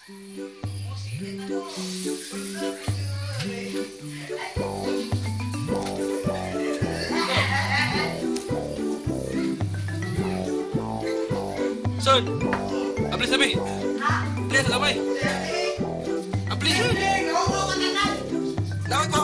Son! Abli sabi! Lihat sa sabay! Abli! Dawat mo